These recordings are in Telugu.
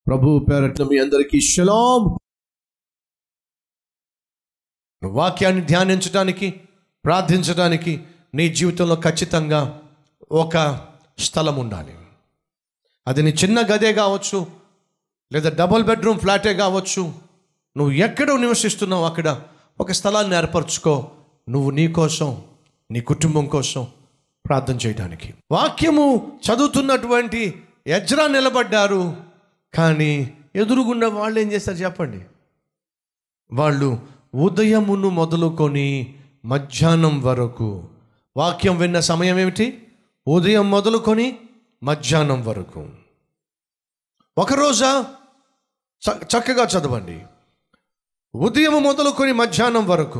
ప్రభు పేరట మీ అందరికీ షలాం. వాక్యాన్ని ధ్యానించడానికి, ప్రార్థించడానికి నీ జీవితంలో ఖచ్చితంగా ఒక స్థలం ఉండాలి. అది నీ చిన్న గదే కావచ్చు, లేదా డబుల్ బెడ్రూమ్ ఫ్లాటే కావచ్చు. నువ్వు ఎక్కడ నివసిస్తున్నావు అక్కడ ఒక స్థలాన్ని ఏర్పరచుకో. నువ్వు నీ కోసం, నీ కుటుంబం కోసం ప్రార్థన చేయడానికి. వాక్యము చదువుతున్నటువంటి ఎజ్రా నిలబడ్డారు, కానీ ఎదురుగున్న వాళ్ళు ఏం చేస్తారు చెప్పండి? వాళ్ళు ఉదయమును మొదలుకొని మధ్యాహ్నం వరకు, వాక్యం విన్న సమయం ఏమిటి? ఉదయం మొదలుకొని మధ్యాహ్నం వరకు. ఒకరోజా చక్కగా చదవండి. ఉదయం మొదలుకొని మధ్యాహ్నం వరకు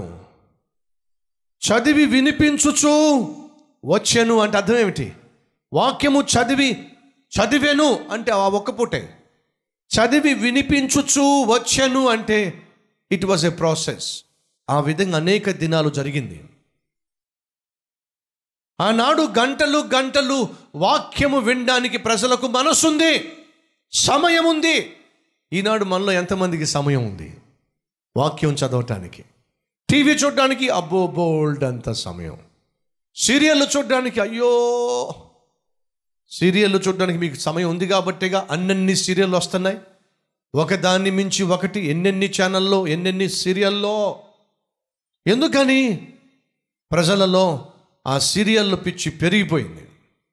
చదివి వినిపించుచు వచ్చెను అంటే అర్థం ఏమిటి? వాక్యము చదివేను అంటే ఆ ఒక్క పూటే. చదివి వినిపించుచు వచ్చెను అంటే ఇట్ వాజ్ ఏ ప్రాసెస్. ఆ విధంగా అనేక దినాలు జరిగింది. ఆనాడు గంటలు గంటలు వాక్యము వినడానికి ప్రజలకు మనసుంది, సమయం ఉంది. ఈనాడు మనలో ఎంతమందికి సమయం ఉంది వాక్యం చదవటానికి? టీవీ చూడడానికి అబ్బో బోల్డ్ అంత సమయం. సీరియళ్ళు చూడడానికి అయ్యో, సీరియళ్ళు చూడడానికి మీకు సమయం ఉంది కాబట్టేగా అన్నన్ని సీరియళ్ళు వస్తున్నాయి, ఒకదాన్ని మించి ఒకటి, ఎన్నెన్ని ఛానల్లో, ఎన్నెన్ని సీరియల్లో. ఎందుకని? ప్రజలలో ఆ సీరియళ్ళు పిచ్చి పెరిగిపోయింది.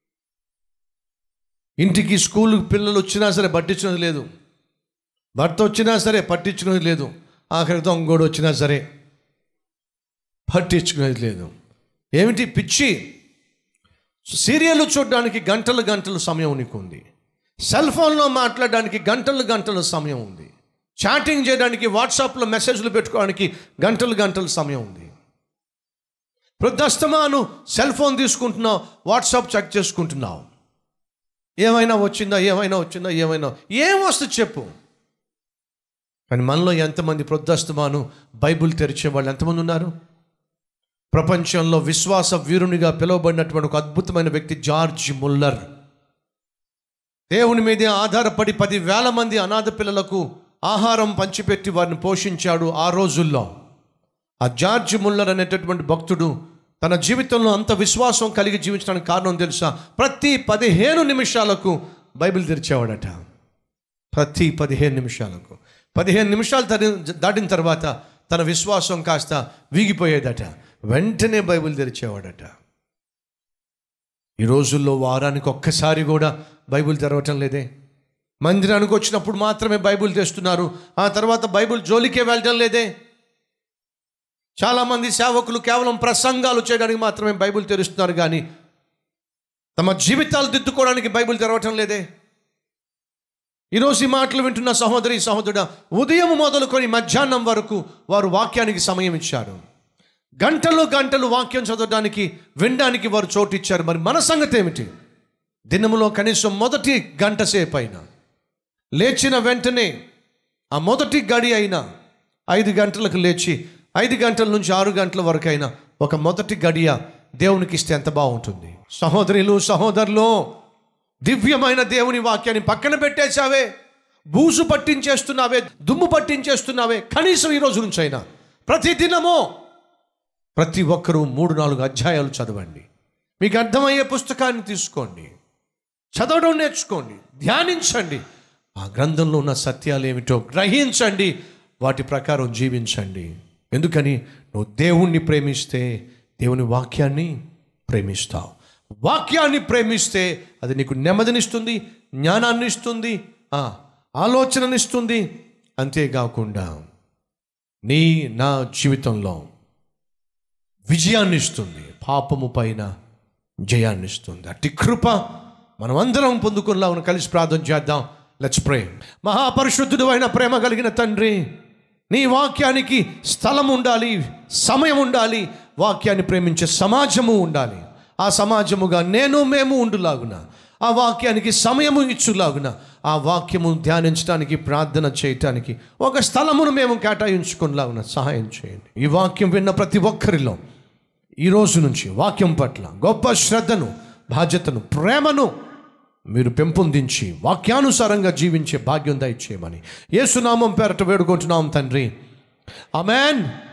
ఇంటికి స్కూల్ పిల్లలు వచ్చినా సరే పట్టించినది లేదు, భర్త వచ్చినా సరే పట్టించుకునేది లేదు, ఆఖరితో ఇంకోడు వచ్చినా సరే పట్టించుకునేది లేదు. ఏమిటి పిచ్చి? సీరియల్ చూడడానికి గంటలు గంటలు సమయం నీకు ఉంది, సెల్ ఫోన్లో మాట్లాడడానికి గంటలు గంటలు సమయం ఉంది, చాటింగ్ చేయడానికి, వాట్సాప్లో మెసేజ్లు పెట్టుకోవడానికి గంటలు గంటలు సమయం ఉంది. ప్రొద్దస్తమాను సెల్ ఫోన్ తీసుకుంటున్నావు, వాట్సాప్ చెక్ చేసుకుంటున్నావు. ఏమైనా వచ్చిందా, ఏం వస్తుంది చెప్పు. కానీ మనలో ఎంతమంది ప్రొద్దస్తమాను బైబిల్ తెరిచే వాళ్ళు ఎంతమంది ఉన్నారు? ప్రపంచంలో విశ్వాస వీరునిగా పిలువబడినటువంటి ఒక అద్భుతమైన వ్యక్తి జార్జ్ ముల్లర్. దేవుని మీదే ఆధారపడి 10,000 మంది అనాథ పిల్లలకు ఆహారం పంచిపెట్టి వారిని పోషించాడు ఆ రోజుల్లో. ఆ జార్జ్ ముల్లర్ అనేటటువంటి భక్తుడు తన జీవితంలో అంత విశ్వాసం కలిగి జీవించడానికి కారణం తెలుసా? ప్రతి 15 నిమిషాలకు బైబిల్ తెరిచేవాడట. ప్రతి 15 నిమిషాలకు. 15 నిమిషాలు దాటిన తర్వాత తన విశ్వాసం కాస్త వీగిపోయేదట. వెంటనే బైబిల్ తెరిచేవాడట. ఈ రోజుల్లో వారానికి ఒక్కసారి కూడా బైబిల్ తెరవటం లేదే. మందిరానికి వచ్చినప్పుడు మాత్రమే బైబిల్ తెస్తున్నారు, ఆ తర్వాత బైబిల్ జోలికే వెళ్ళటం లేదే. చాలామంది సేవకులు కేవలం ప్రసంగాలు చేయడానికి మాత్రమే బైబిల్ తెరుస్తున్నారు, కానీ తమ జీవితాలు దిద్దుకోవడానికి బైబిల్ తెరవటం లేదే. ఈరోజు ఈ మాటలు వింటున్న సహోదరి సహోదరుడా, ఉదయం మొదలుకొని మధ్యాహ్నం వరకు వారు వాక్యానికి సమయం ఇచ్చారు. గంటలు గంటలు వాక్యం చదవడానికి, వినడానికి వారు చోటు ఇచ్చారు. మరి మన సంగతి ఏమిటి? దినములో కనీసం మొదటి గంట సేపు అయినా, లేచిన వెంటనే ఆ మొదటి గడి అయినా, 5 గంటలకు లేచి 5 గంటల నుంచి 6 గంటల వరకు అయినా ఒక మొదటి గడియ దేవునికి ఇస్తే ఎంత బాగుంటుంది. సహోదరులు సహోదరులు, దివ్యమైన దేవుని వాక్యాన్ని పక్కన పెట్టేశావే, బూజు పట్టించేస్తున్నావే, దుమ్ము పట్టించేస్తున్నావే. కనీసం ఈ రోజు నుంచి అయినా ప్రతి దినమో ప్రతి ఒక్కరూ 3-4 అధ్యాయాలు చదవండి. మీకు అర్థమయ్యే పుస్తకాన్ని తీసుకోండి, చదవడం నేర్చుకోండి, ధ్యానించండి, ఆ గ్రంథంలో ఉన్న సత్యాలు ఏమిటో గ్రహించండి, వాటి ప్రకారం జీవించండి. ఎందుకని? నువ్వు దేవుణ్ణి ప్రేమిస్తే దేవుని వాక్యాన్ని ప్రేమిస్తావు. వాక్యాన్ని ప్రేమిస్తే అది నీకు నెమ్మదినిస్తుంది, జ్ఞానాన్ని ఇస్తుంది, ఆలోచననిస్తుంది. అంతేకాకుండా నా జీవితంలో విజయాన్ని ఇస్తుంది, పాపము పైన జయాన్ని ఇస్తుంది. అట్టి కృప మనం అందరం పొందుకునేలాగా కలిసి ప్రార్థన చేద్దాం. Let's pray. మహాపరిశుద్ధుడు అయిన ప్రేమ కలిగిన తండ్రి, నీ వాక్యానికి స్థలం ఉండాలి, సమయం ఉండాలి, వాక్యాన్ని ప్రేమించే సమాజము ఉండాలి. ఆ సమాజముగా మేము ఉండులాగున, ఆ వాక్యానికి సమయము ఇచ్చులాగున, ఆ వాక్యము ధ్యానించడానికి, ప్రార్థన చేయటానికి ఒక స్థలమును మేము కేటాయించుకునేలాగున సహాయం చేయండి. ఈ వాక్యం విన్న ప్రతి ఒక్కరిలో ఈ రోజు నుంచి వాక్యం పట్ల గొప్ప శ్రద్ధను, బాధ్యతను, ప్రేమను మీరు పెంపొందించి వాక్యానుసారంగా జీవించే భాగ్యం దయచేయమని యేసు నామం పేరట వేడుకుంటున్నాం తండ్రి. ఆమేన్.